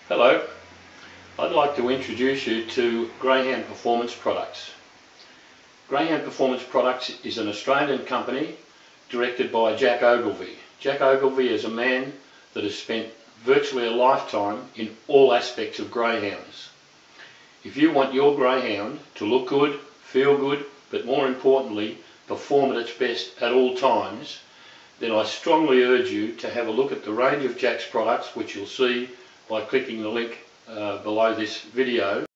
Hello, I'd like to introduce you to Greyhound Performance Products. Greyhound Performance Products is an Australian company directed by Jack Ogilvy. Jack Ogilvy is a man that has spent virtually a lifetime in all aspects of greyhounds. If you want your greyhound to look good, feel good, but more importantly perform at its best at all times, then I strongly urge you to have a look at the range of Jack's products, which you'll see by clicking the link below this video.